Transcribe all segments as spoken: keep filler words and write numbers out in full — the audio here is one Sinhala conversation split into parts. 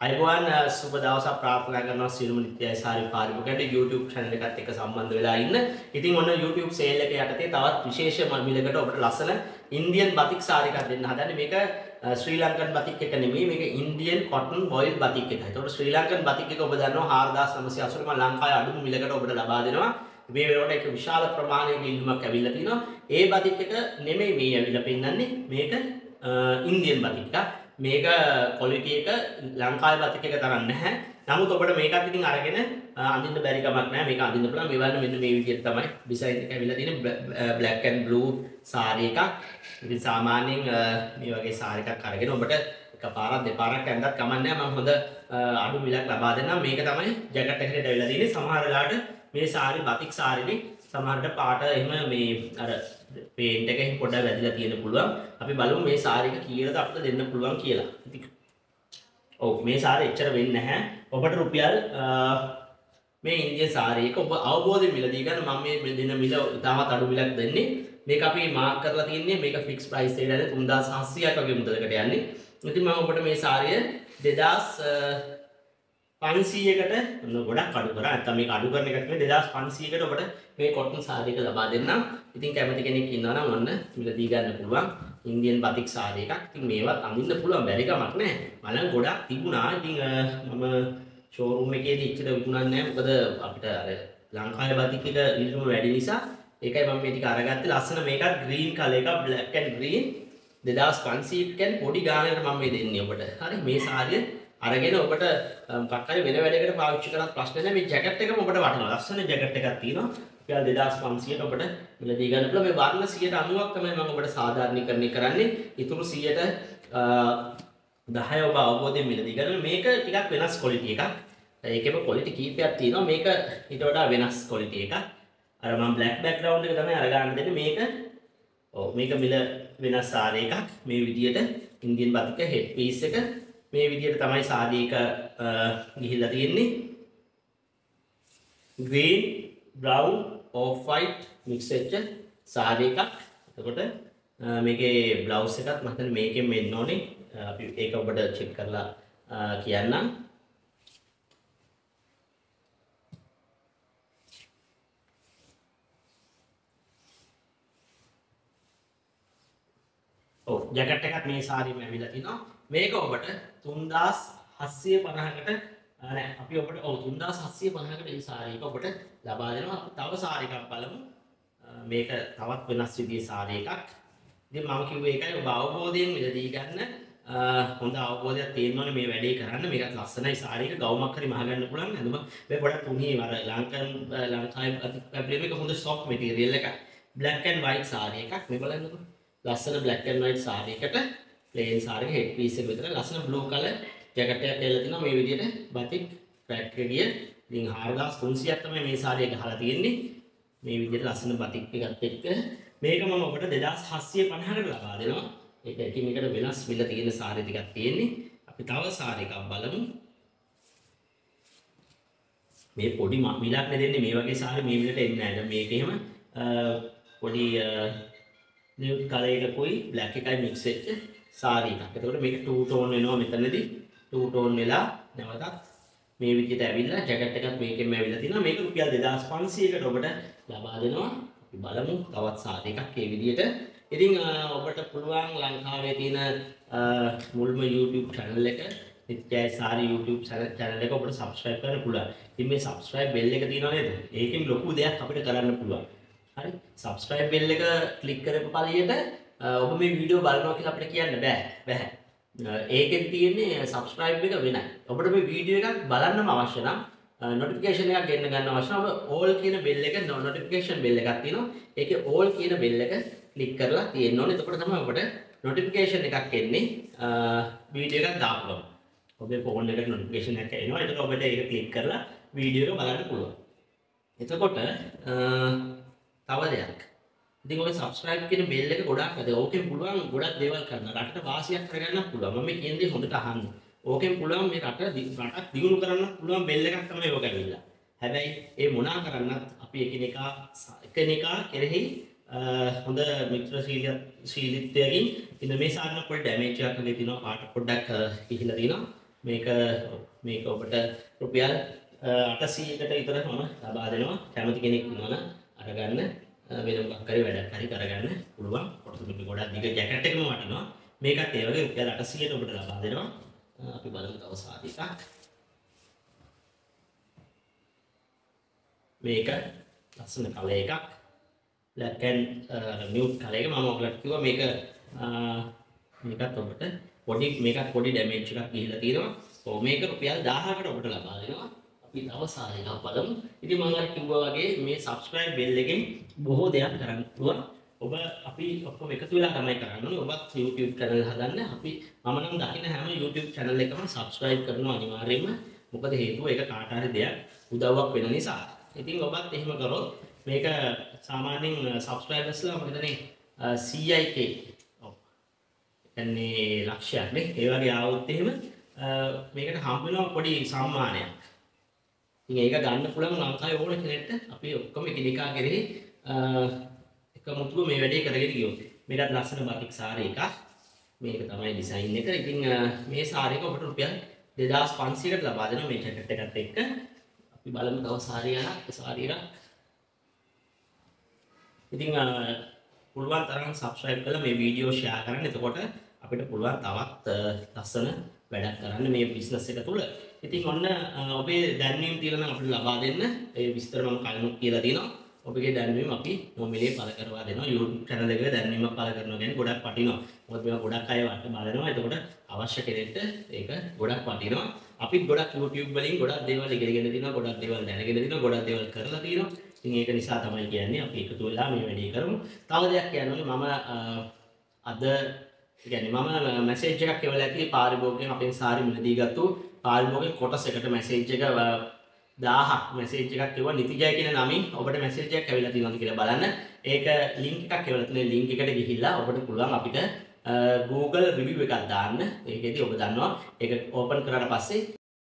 අයිබෝන් සුබ දවසක් ප්‍රාර්ථනා කරනවා සියලුම නිත්‍යයි සාරි පාරිභෝගිකයන්ට YouTube channel එකත් එක්ක සම්බන්ධ වෙලා ඉන්න. ඉතින් ඔන්න YouTube sale එක යටතේ තවත් විශේෂ මිලකට ඔබට ලස්සන ඉන්දියන් බතික් සාරි එකක් දෙන්න හදන්නේ. මේක ශ්‍රී ලංකන් බතික් එක නෙමෙයි, මේක ඉන්දියන් cotton boil බතික් එකයි. ඒතකොට ශ්‍රී ලංකන් බතික් එක ඔබ දන්නවා හාර දාස් නවසිය අසූ මම ලංකාවේ අඩුම මිලකට ඔබට ලබා දෙනවා. මේ වෙනකොට එක විශාල ප්‍රමාණයක ඉල්ලුමක් ඇවිල්ලා තිනවා. ඒ බතික් එක නෙමෙයි මේ ඇවිල්ලා පෙන්නන්නේ. මේක ඉන්දියන් බතික් එකක්. මේක quality එක ලංකාවේ බතික් එක තරම් නැහැ. නමුත් ඔබට මේකත් ඉතින් අරගෙන අඳින්න බැරි කමක් නැහැ. මේක අඳින්න පුළුවන්. මේ වගේ මෙන්න මේ විදිහට තමයි ඩිසයින් එක ඇවිල්ලා තියෙන්නේ. black and blue සාරි එකක්. ඉතින් සාමාන්‍යයෙන් මේ වගේ සාරි එකක් අරගෙන ඔබට එකපාරක් දෙපාරක් ඇඳලා කමක් නැහැ. මම හොඳ අඩු මිලක් ලබා දෙන්නම්. මේක තමයි ජැකට් එකකට ඇවිල්ලා තියෙන්නේ. සමහර වෙලාවට මේ සාරි බතික් සාරිනේ සමහරට පාට එහෙම මේ අර පේන්ට් එකෙන් පොඩ්ඩක් වැදිලා තියෙන්න පුළුවන්. අපි බලමු මේ සාරි එක කීයද අපිට දෙන්න පුළුවන් කියලා. ඉතින් ඔව් මේ සාරි එච්චර වෙන්නේ නැහැ. ඔබට රුපියල් මේ ඉන්දියන් සාරි එක ඔබ අවබෝධයෙන් මිලදී ගන්න. මම මේ දෙන මිල ඉතාමත් අඩු මිලක් දෙන්නේ. මේක අපි මාක් කරලා තියන්නේ මේක ෆික්ස් ප්‍රයිස් එකේ දැන් තුන් දාස් හත්සියයක් වගේ මුදලකට යන්නේ. ඉතින් මම ඔබට මේ සාරිය දෙදාස් පන්සීයකට ඔන්න ගොඩක් අඩු කරා. නැත්නම් මේක අඩු කරන එකට නෙවෙයි දෙදාස් පන්සීයකට ඔබට මේ කොටන් සාරි එක ලබා දෙන්නම්. ඉතින් කැමති කෙනෙක් ඉන්නවා නම් ඔන්න මිලදී ගන්න පුළුවන් ඉන්දියන් බතික් සාරි එකක්. ඉතින් මේවත් අඳින්න පුළුවන් බැරි කමක් නැහැ. මලන් ගොඩක් තිබුණා. ඉතින් මම ෂෝරූම් එකේදී ඉච්චර විකුණන්නේ නැහැ. මොකද අපිට අර ලංකාවේ බතික් එක ඉල්ලුම වැඩි නිසා ඒකයි මම මේ ටික අරගත්තේ. ලස්සන මේකත් ග්‍රීන් කලර් එකක්, බ්ලැක් ඇන්ඩ් ග්‍රීන් දෙදාස් පන්සීයක් කියන්නේ පොඩි ගානකට මම මේ දෙන්නේ ඔබට. හරි මේ සාරිය අරගෙන ඔබට මොකක් හරි වෙන වැඩකට පාවිච්චි කරත් ප්‍රශ්න නැහැ. මේ ජැකට් එකම ඔබට වටිනවා. ලස්සන ජැකට් එකක් තියෙනවා. රුපියල් දෙදාස් පන්සීයට ඔබට මිලදී ගන්න පුළුවන්. මේ වර්ණ සියයට අනූවක් තමයි මම ඔබට සාධාරණීකරණය කරන්නේ. ඊටු සියයට දහය ඔබ අවබෝධයෙන් මිලදී ගන්න. මේක ටිකක් වෙනස් ක්වොලිටි එකක්. ඒකෙම ක්වොලිටි කීපයක් තියෙනවා. මේක ඊට වඩා වෙනස් ක්වොලිටි එකක්. අර මම black background එක තමයි අරගන්න දෙන්නේ. මේක ඔව් මේක මිල වෙනස් සාරි එකක්. මේ විදියට ඉන්දියන් බතික හෙඩ් පීස් එක මේ විදිහට තමයි සාරි එක ගිහිල්ලා තියෙන්නේ. green brown off white mix වෙච්ච සාරි එකක්. එතකොට මේකේ බ්ලවුස් එකත් මම හිතන්නේ මේකෙන් වෙන්න ඕනේ. අපි ඒක ඔබට චෙක් කරලා කියන්නම්. ඔව් ජැකට් එකත් මේ සාරියම ඇවිල්ලා තිනවා. මේක ඔබට තුන්දාස් හත්සිය පනහකට නෑ අපි ඔබට ඔව් තුන්දාස් හත්සිය පනහකට මේ සාරි එක ඔබට ලබා දෙනවා. තව සාරි එකක් බලමු. මේක තවත් වෙනස් විදිහේ සාරි එකක්. ඉතින් මම කිව්වේ ඒකයි ඔබ අවබෝධයෙන් මිලදී ගන්න. හොඳ අවබෝධයක් තියෙන්න ඕනේ මේ වැඩේ කරන්න. මේකත් ලස්සනයි සාරි එක. ගවුමක් හරි මහ ගන්න පුළුවන්. අඳුම මේ ගොඩක් තුනී අර ලංකන් ලංකාවේ ෆැබ්‍රික් එක හොඳ සොෆ්ට් මැටීරියල් එකක්. black and white සාරි එකක්. මේ බලන්නකො. ලස්සන black and white සාරි එකට ප්ලේන් සාරි එක හෙඩ් පීස් එක විතර ලස්සන blue color ජැකට් එකක් ඇවිල්ලා තිනවා. මේ විදිහට බතික් ක්‍රැක් එක ගිය. ඉතින් හාර දාස් තුන්සියයක් තමයි මේ සාරි එක ගහලා තියෙන්නේ. මේ විදිහට ලස්සන බතික් එකත් එක්ක මේක මම ඔබට දෙදාස් හත්සිය පනහකට ලබා දෙනවා. ඒක එකින් එකට වෙනස් මිල තියෙන සාරි ටිකක් තියෙන්නේ. අපි තව සාරි එකක් බලමු. මේ පොඩි මිලක් නෙදෙන්නේ මේ වගේ සාරි මේ මිලට එන්නේ නැහැ. මේක එහෙම පොඩි නිව් කලර් එකකුයි බ්ලැක් එකයි මික්ස් වෙච්ච සාරි එකක්. එතකොට මේක ටූ ටෝන් වෙනවා මෙතනදී. ටූ ටෝන් වෙලා නැවතත් මේ විදිහට ඇවිල්ලා ජැකට් එකත් මේකෙන්ම ඇවිල්ලා තිනවා. මේක රුපියල් දෙදාස් පන්සීයකට ඔබට ලබා දෙනවා. අපි බලමු තවත් සාරි එකක් මේ විදිහට. ඉතින් ඔබට පුළුවන් ලංකාවේ තියෙන මුල්ම YouTube channel එක නිත්‍යයි සාරි YouTube channel එක ඔබට subscribe කරන්න පුළුවන්. ඉතින් මේ subscribe bell එක තියෙනවා නේද? ඒකෙන් ලොකු දෙයක් අපිට කරන්න පුළුවන්. හරි subscribe bell එක click කරපු පළියට ඔබ මේ වීඩියෝ බලනවා කියලා අපිට කියන්න බෑ බෑ. ඒකෙන් තියෙන්නේ subscribe එක වෙනයි. ඔබට මේ වීඩියෝ එකක් බලන්නම අවශ්‍ය නම් notification එකක් ගෙන්න ගන්න අවශ්‍ය නම් ඔබ all කියන bell එක notification bell එකක් තියෙනවා. ඒකේ all කියන bell එක click කරලා තියෙන්න ඕනේ. එතකොට තමයි ඔබට notification එකක් එන්නේ වීඩියෝ එකක් දාපු ගමන්. ඔබේ phone එකට notification එකක් එනවා. එතකොට ඔබට ඒක click කරලා වීඩියෝ එක බලන්න පුළුවන්. එතකොට තව දෙයක්. ඉතින් ඔය subscribe කියන bell එක ගොඩක් අද ඕකෙන් පුළුවන් ගොඩක් දේවල් කරන්න. රටට වාසියක් කරගන්න පුළුවන්. මම මේ කියන දේ හොඳට අහන්න. ඕකෙන් පුළුවන් මේ රට රටක් දියුණු කරන්න පුළුවන් bell එකක් තමයි ඕක ඇවිල්ලා. හැබැයි ඒ මොනා කරන්නත් අපි එකිනෙකා එකිනෙකා කෙරෙහි හොඳ මිත්‍රශීලීත්වයකින් ඉන්න මේ සාධන පොඩි ඩැමේජ් එකක් වගේ තියෙනවා. පාට පොඩ්ඩක් කිහිලා තියෙනවා. මේක මේක ඔබට රුපියල් අටසීයකට විතර මම ලබා දෙනවා. කැමති කෙනෙක් ඉන්නවා නම් අරගන්න වෙන මොකක් හරි වැඩක් හරි කරගන්න පුළුවන්. කොටස මේක ගොඩක් දිග ජැකට් එකම වටිනවා. මේකත් ඒ වගේ රුපියල් අටසීයට ඔබට ලබා දෙනවා. අපි බලමු තව සාරි එකක්. මේක ලස්සන කලර් එකක්. black and nude කලර් එක. මම ඔයගලට කිව්වා මේක මේකත් ඔබට පොඩි මේකත් පොඩි ඩැමේජ් එකක් ගිහිල්ලා තියෙනවා. ඔව් මේක රුපියල් දහයකට ඔබට ලබා දෙනවා. අපි තව සාරි එකක් බලමු. ඉතින් මම අර කිව්වා වගේ මේ subscribe bell එකෙන් බොහෝ දෙයක් කරන්න පුළුවන්. ඔබ අපි ඔක්කොම එකතු වෙලා තමයි කරන්නේ. ඔබත් YouTube channel හදන්න. අපි මම නම් දකින හැම YouTube channel එකම subscribe කරනවා අනිවාර්යයෙන්ම. මොකද හේතුව ඒක කාට හරි දෙයක් උදව්වක් වෙන නිසා. ඉතින් ඔබත් එහෙම කරොත් මේක සාමාන්‍යයෙන් subscribersලා මම හිතන්නේ සීයයි කේ ඔව් එන්නේ ලක්ෂයක් නේ. ඒ වගේ ආවොත් එහෙම මේකට හම්බ වෙනවා පොඩි සම්මානයක්. ඉතින් ඒක ගන්න පුළුවන් ලංකාවේ ඕන කෙනෙක්ට. අපි ඔක්කොම එකිනෙකා කෙරෙහි එකමුතුව මේ වැඩේ කරගෙන ගියොත්. මේකත් ලස්සන බතික් සාරි එකක්. මේක තමයි ඩිසයින් එක. ඉතින් මේ සාරි එක ඔබට රුපියල් දෙදාස් පන්සීයකට ලබා දෙනවා මේ ජැකට් එකත් එක්ක. අපි බලමු තව සාරි එකක්. සාරි එකක්. ඉතින් පුළුවන් තරම් subscribe කරලා මේ වීඩියෝ share කරන්න. එතකොට අපිට පුළුවන් තවත් ලස්සන වැඩක් කරන්න මේ business එක තුල. ඉතින් ඔන්න ඔබේ දැන්වීම් තියෙනවා නම් අපිට ලබා දෙන්න. ඒ විස්තර මම කලින් කියලා තියෙනවා. ඔබගේ දැන්වීම අපි මොමිලේ පළ කරවා දෙනවා. YouTube channel එකේ දැන්වීමක් පළ කරනවා කියන්නේ ගොඩක් වටිනවා. මොකද මේවා ගොඩක් අය වට බලනවා. එතකොට අවශ්‍ය කෙනෙක්ට ඒක ගොඩක් වටිනවා. අපි ගොඩක් YouTube වලින් ගොඩක් දේවල් ඉගෙනගෙන තියෙනවා. ගොඩක් දේවල් දැනගෙන තියෙනවා. ගොඩක් දේවල් කරලා තියෙනවා. ඉතින් ඒක නිසා තමයි කියන්නේ අපි එකතු වෙලා මේ වැඩේ කරමු. තව දෙයක් කියන්න මම අද කියන්නේ මම මැසේජ් එකක් එවලා ඇති පාරිභෝගිකයන් අපෙන් සාරි මිලදී ගත්තු පාරිභෝගික කොටස් එකට මැසේජ් එක දහයක් මැසේජ් එකක් එවුවා නිතිජය කියන නමින් ඔබට මැසේජ් එකක් ඇවිල්ලා තියෙනවද කියලා බලන්න. ඒක ලින්ක් එකක් එවලා තියෙන ලින්ක් එකට ගිහිල්ලා ඔබට පුළුවන් අපිට Google review එකක් දාන්න. ඒකෙදී ඔබ දන්නවා ඒක ඕපන් කරාට පස්සේ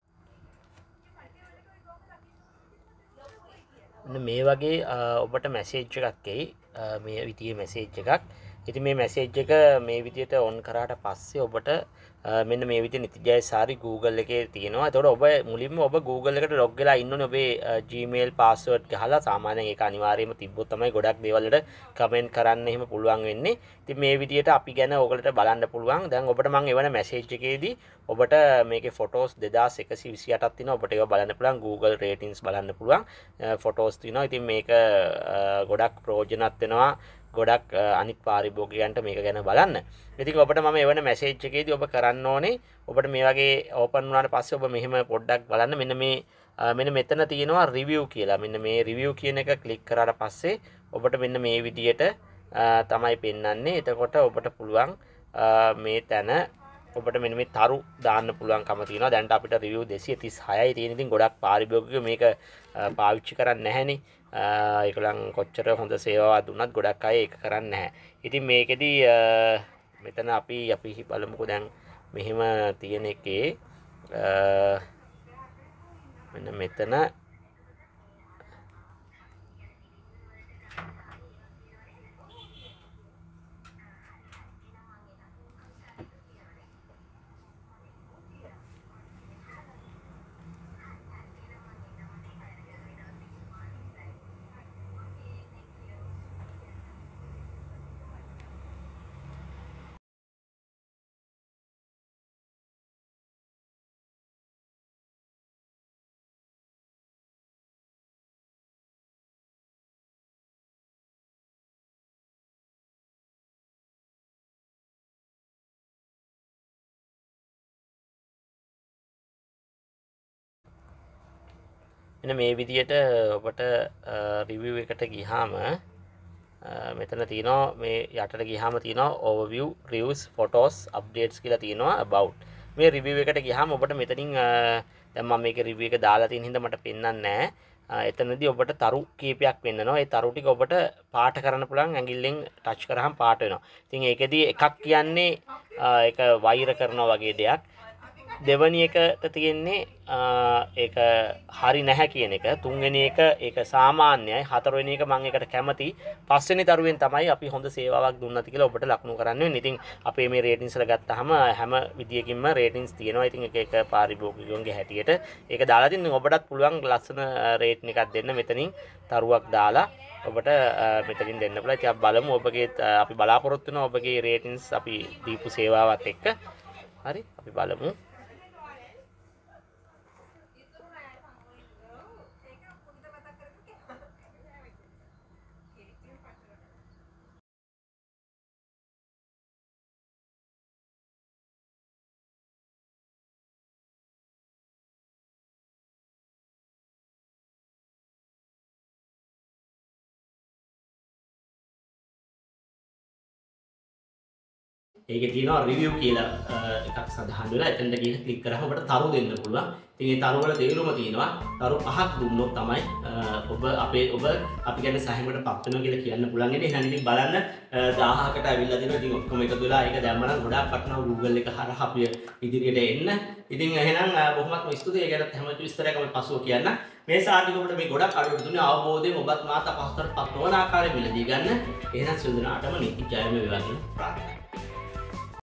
මේ වගේ ඔබට මැසේජ් එකක් එයි. මේ විදිහේ මැසේජ් එකක්. ඉතින් මේ මැසේජ් එක මේ විදිහට ඔන් කරාට පස්සේ ඔබට මෙන්න මේ විදිහේ නිතිජය සාරි Google එකේ තියෙනවා. එතකොට ඔබ මුලින්ම ඔබ Google එකට log වෙලා ඉන්න ඕනේ. ඔබේ Gmail password ගහලා සාමාන්‍යයෙන් ඒක අනිවාර්යයෙන්ම තිබ්බොත් තමයි ගොඩක් දේවල් වලට comment කරන්න එහෙම පුළුවන් වෙන්නේ. ඉතින් මේ විදිහට අපි ගැන ඔයගලට බලන්න පුළුවන්. දැන් ඔබට මම එවන මැසේජ් එකේදී ඔබට මේකේ photos දෙදාස් එකසිය විසි අටක් තියෙනවා. ඔබට ඒවා බලන්න පුළුවන්. Google ratings බලන්න පුළුවන්. photos තියෙනවා. ඉතින් මේක ගොඩක් ප්‍රයෝජනවත් වෙනවා. ගොඩක් අනිත් පාරිභෝගිකයන්ට මේක ගැන බලන්න. ඉතින් ඔබට මම එවන මැසේජ් එකේදී ඔබ කරන්න ඕනේ ඔබට මේ වගේ ඕපන් වුණාට පස්සේ ඔබ මෙහෙම පොඩ්ඩක් බලන්න. මෙන්න මේ මෙන්න මෙතන තියෙනවා රිවිව් කියලා. මෙන්න මේ රිවිව් කියන එක ක්ලික් කරාට පස්සේ ඔබට මෙන්න මේ විදියට තමයි පෙන්වන්නේ. එතකොට ඔබට පුළුවන් මේ තැන ඔබට මෙන්න මේ තරු දාන්න පුළුවන්කම තියෙනවා. දැන්ට අපිට රිවිව් දෙසිය තිස් හයයි තියෙන. ඉතින් ගොඩක් පාරිභෝගිකයෝ මේක පාවිච්චි කරන්නේ නැහැනේ. ඒකලන් කොච්චර හොඳ සේවාවක් දුන්නත් ගොඩක් අය ඒක කරන්නේ නැහැ. ඉතින් මේකෙදි මෙතන අපි අපි බලමුකෝ දැන් මෙහෙම තියෙන එකේ මෙන්න මෙතන මෙන්න මේ විදියට ඔබට රිවිව් එකට ගියාම මෙතන තියෙනවා මේ යටට ගියාම තියෙනවා overview reviews photos updates කියලා තියෙනවා about. මේ රිවිව් එකට ගියාම ඔබට මෙතනින් දැන් මම මේක රිවිව් එක දාලා තියෙන හින්දා මට පෙන්වන්නේ නැහැ. එතනදී ඔබට තරු කීපයක් වෙන්නනවා. ඒ තරු ටික ඔබට පාට කරන්න පුළුවන්. ඇඟිල්ලෙන් ටච් කරාම පාට වෙනවා. ඉතින් ඒකෙදී එකක් කියන්නේ ඒක වෛර කරනවා වගේ දෙයක්. දෙවැනි එකට තියෙන්නේ ඒක හරි නැහැ කියන එක. තුන්වෙනි එක ඒක සාමාන්‍යයි. හතරවෙනි එක මම ඒකට කැමති. පස්වෙනි තරුවෙන් තමයි අපි හොඳ සේවාවක් දුන්නත් කියලා ඔබට ලකුණු කරන්න වෙන්නේ. ඉතින් අපේ මේ රේටින්ස් වල ගත්තාම හැම විදියකින්ම රේටින්ස් තියෙනවා. ඉතින් එක එක පාරිභෝගිකයන්ගේ හැටියට ඒක දාලා තින් ඔබටත් පුළුවන් ලස්සන රේටින් එකක් දෙන්න මෙතනින් තරුවක් දාලා ඔබට මෙතනින් දෙන්න පුළුවන්. ඉතින් අපි බලමු ඔබගේ අපි බලාපොරොත්තු වෙන ඔබගේ රේටින්ස් අපි දීපු සේවාවත් එක්ක. හරි අපි බලමු. ඒකේ තියෙනවා රිවිව් කියලා එකක් සඳහන් වෙලා එතනට ගිහින් ක්ලික් කරාම ඔබට තරු දෙන්න පුළුවන්. ඉතින් ඒ තරු වල තේරුම තියෙනවා තරු පහක් දුන්නොත් තමයි ඔබ අපේ ඔබ අපි කියන්නේ සහයමකට පත් වෙනවා කියලා කියන්න පුළුවන්. එහෙනම් ඉතින් බලන්න දහයකට අවිල්ලා දෙනවා. ඉතින් ඔක්කොම එකතු වෙලා ඒක දැම්ම නම් ගොඩාක් වටිනවා Google එක හරහා අපි ඉදිරියට එන්න. ඉතින් එහෙනම් බොහොමත්ම ස්තුතියි. ඒ ගැන හැම විස්තරයක් අපි පසුව කියන්න. මේ සාධික ඔබට මේ ගොඩක් අඩුවට දුන්නේ අවබෝධයෙන් ඔබත් මාත් අපහසුතාවට පත් නොවන ආකාරයෙන් මිලදී ගන්න. එහෙනම් සියලු දෙනාටම නිති ජයම වේවා කියලා ප්‍රාර්ථනා